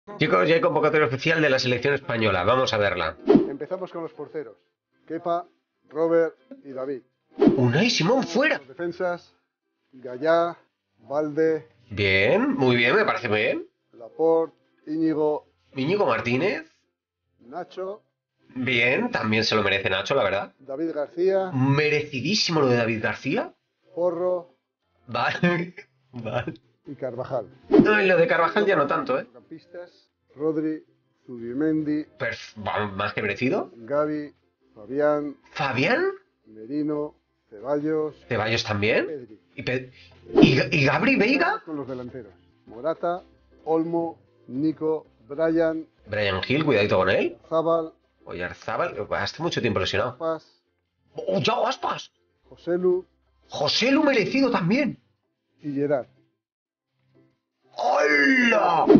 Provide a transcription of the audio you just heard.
Chicos, ya hay convocatoria oficial de la selección española. Vamos a verla. Empezamos con los porteros. Kepa, Robert y David. Unai Simón fuera. Los defensas, Gallá, Valde, Bien, muy bien, me parece bien. Laporte, Íñigo, Íñigo Martínez. Nacho, Bien, también se lo merece Nacho, la verdad. David García, Merecidísimo lo de David García. Porro Vale, vale. y Carvajal. No, y lo de Carvajal ya no tanto, ¿eh? Campistas, Rodri, Zubimendi, Más que merecido. Gavi, Fabián, Fabián. Merino, Ceballos, Ceballos también. Pedri. ¿Y Gabri Veiga? Con los delanteros. Morata, Olmo, Nico, Brian, Brian Hill, cuidadito con él. Zabal, Oyarzábal, hace mucho tiempo lesionado. Paz, ¡Oh, ya Aspas! Joselu José Lu merecido también. y Gerard. ¡Hola!